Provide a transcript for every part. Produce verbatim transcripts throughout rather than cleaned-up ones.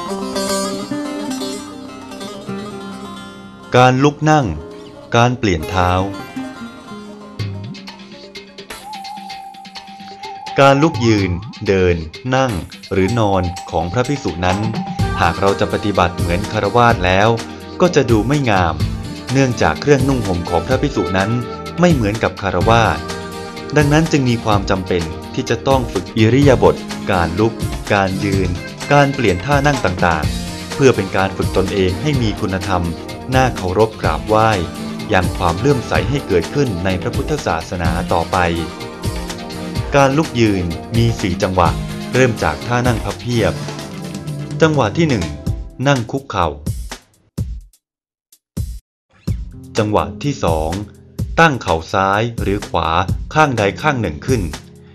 การลุกนั่งการเปลี่ยนเท้าการลุกยืนเดินนั่งหรือนอนของพระภิกษุนั้นหากเราจะปฏิบัติเหมือนฆราวาสแล้วก็จะดูไม่งามเนื่องจากเครื่องนุ่งห่มของพระภิกษุนั้นไม่เหมือนกับฆราวาสดังนั้นจึงมีความจำเป็นที่จะต้องฝึกอิริยาบถการลุกการยืนการเปลี่ยนท่านั่งต่างๆเพื่อเป็นการฝึกตนเองให้มีคุณธรรมน่าเคารพกราบไหว้ยังความเลื่อมใสให้เกิดขึ้นในพระพุทธศาสนาต่อไปการลุกยืนมีสี่จังหวะเริ่มจากท่านั่งพับเพียบจังหวะที่หนึ่งนั่งคุกเข่าจังหวะที่สองตั้งเข่าซ้ายหรือขวาข้างใดข้างหนึ่งขึ้น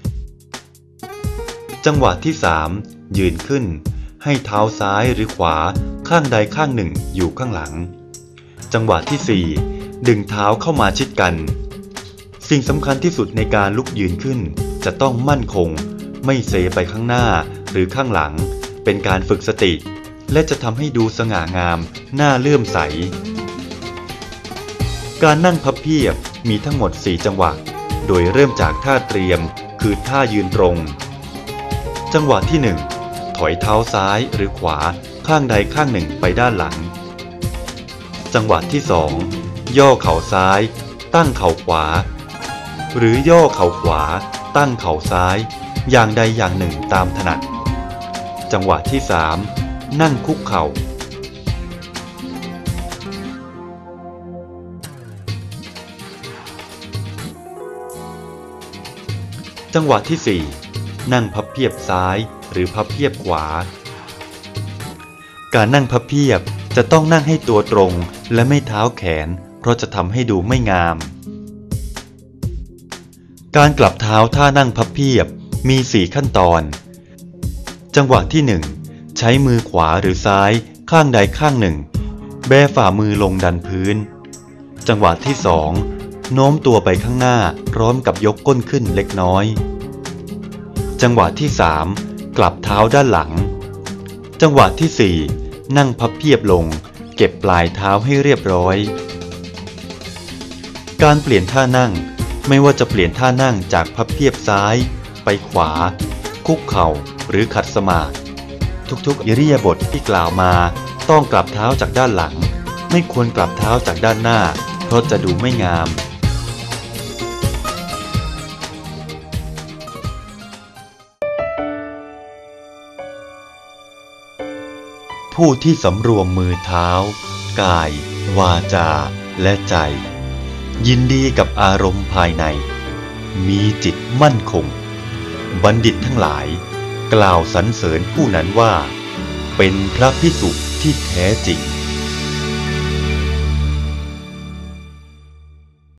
จังหวะที่สามยืนขึ้นให้เท้าซ้ายหรือขวาข้างใดข้างหนึ่งอยู่ข้างหลังจังหวะที่สี่ดึงเท้าเข้ามาชิดกันสิ่งสำคัญที่สุดในการลุกยืนขึ้นจะต้องมั่นคงไม่เซไปข้างหน้าหรือข้างหลังเป็นการฝึกสติและจะทำให้ดูสง่างามน่าเลื่อมใสการนั่งพับเพียบมีทั้งหมดสี่จังหวะโดยเริ่มจากท่าเตรียมคือท่ายืนตรงจังหวะที่หนึ่งถอยเท้าซ้ายหรือขวาข้างใดข้างหนึ่งไปด้านหลังจังหวะที่สองย่อเข่าซ้ายตั้งเข่าขวาหรือย่อเข่าขวาตั้งเข่าซ้ายอย่างใดอย่างหนึ่งตามถนัดจังหวะที่สามนั่งคุกเข่าจังหวะที่สี่นั่งพับเพียบซ้ายหรือพับเพียบขวาการนั่งพับเพียบจะต้องนั่งให้ตัวตรงและไม่เท้าแขนเพราะจะทำให้ดูไม่งามการกลับเท้าท่านั่งพับเพียบมีสี่ขั้นตอนจังหวะที่หนึ่งใช้มือขวาหรือซ้ายข้างใดข้างหนึ่งแบฝ่ามือลงดันพื้นจังหวะที่สองโน้มตัวไปข้างหน้าพร้อมกับยกก้นขึ้นเล็กน้อยจังหวะที่สามกลับเท้าด้านหลังจังหวะที่สี่นั่งพับเพียบลงเก็บปลายเท้าให้เรียบร้อยการเปลี่ยนท่านั่งไม่ว่าจะเปลี่ยนท่านั่งจากพับเพียบซ้ายไปขวาคุกเข่าหรือขัดสมาธิทุกๆอิริยาบถที่กล่าวมาต้องกลับเท้าจากด้านหลังไม่ควรกลับเท้าจากด้านหน้าเพราะจะดูไม่งามผู้ที่สำรวมมือเท้ากายวาจาและใจยินดีกับอารมณ์ภายในมีจิตมั่นคงบัณฑิตทั้งหลายกล่าวสรรเสริญผู้นั้นว่าเป็นพระภิกษุที่แท้จริง